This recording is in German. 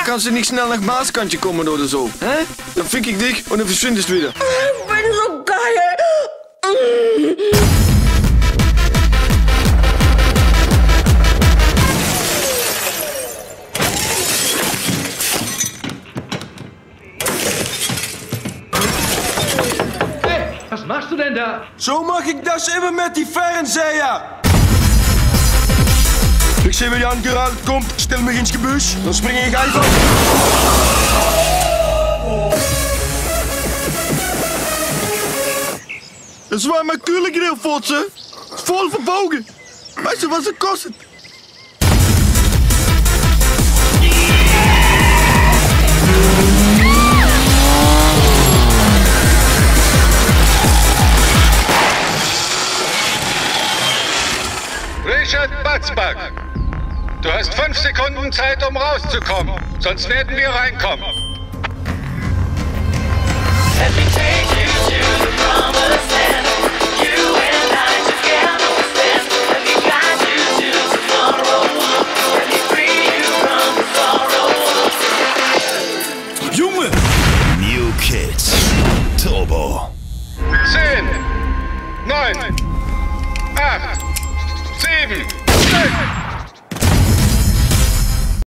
kannst du nicht schnell nach Maaskantje kommen oder so? Hä? Dann fick ich dich und dann verschwindest du wieder. Ich bin so geil. Hey, was machst du denn da? So mag ich das immer mit die Fernseher. Ich sehe, wie Jan gerade kommt, stell mich ins Gebüsch, dann springe ich einfach. Das war mein Kühlegrill, Fotze. Ist voll verbogen. Weißt du, was es kostet? Richard Batzbach, du hast 5 Sekunden Zeit, um rauszukommen. Sonst werden wir reinkommen. Let me take you to the promised land. You and I together will stand. Let me guide you to tomorrow. Let me free you from the sorrow. Junge! New Kids. Turbo. 10, 9, 8, 7, 6.